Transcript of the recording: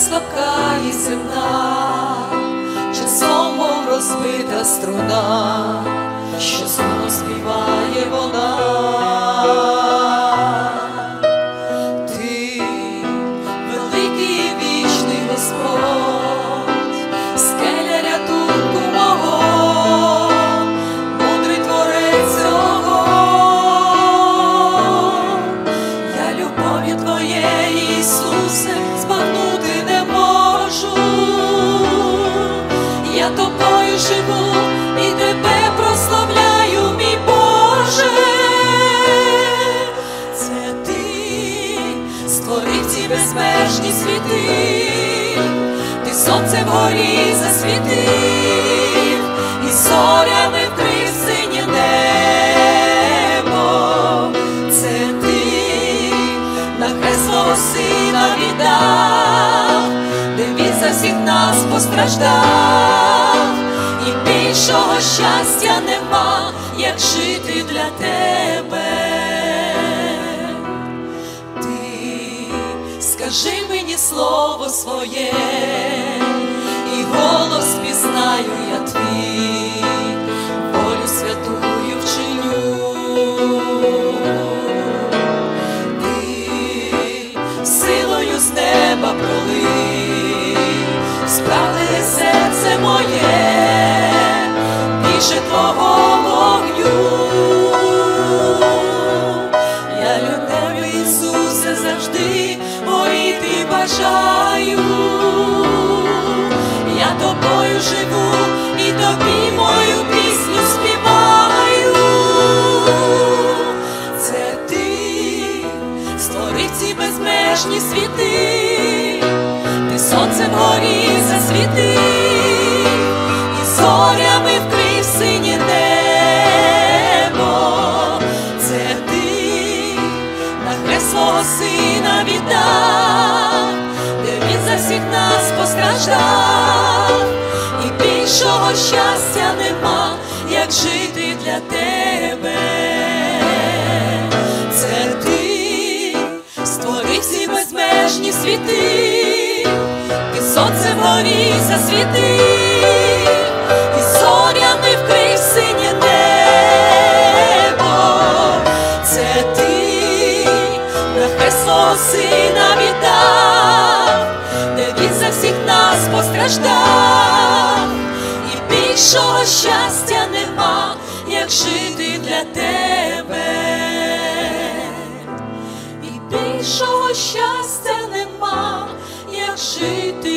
слабка і земна, часом мов розбита струна, що знову співає вона. Ти великий і вічний Господь, скеля рятунку мого, мудрий творець цього. Я любов'ю Твоєї, Ісусе, збагнути не можу. Я Тобою живу і Тебе прославляю, мій Боже. Це Ти створив ці безмежні світи, Ти сонце вгорі засвітив, і зорями вкрив синє небо. Це Ти на хрест свого Сина віддав, де Він за всіх нас постраждав. І більшого щастя нема, як жити для Тебе. Ти скажи мені слово своє, і голос пізнаю я Твій, волю святую вчиню. Ти силою з неба пролив, справи серце моє, більше Твого вогню. Я любов, Ісусе, завжди горіти бажаю. Я Тобою живу і Тобі мою пісню співаю. Це Ти створив ці безмежні світи, Ти сонце вгорі засвітив, і зорями вкрив синє небо. Це Ти на хрест свого Сина віддав, де Він за всіх нас постраждав. І більшого щастя нема, як жити для Тебе. Це Ти створив ці безмежні світи, Ти сонце вгорі засвітив, і зорями вкрив синє небо. Це Ти на хрест свого Сина віддав, де Він за всіх нас постраждав. І більшого щастя нема, як жити для Тебе. І більшого щастя нема, як жити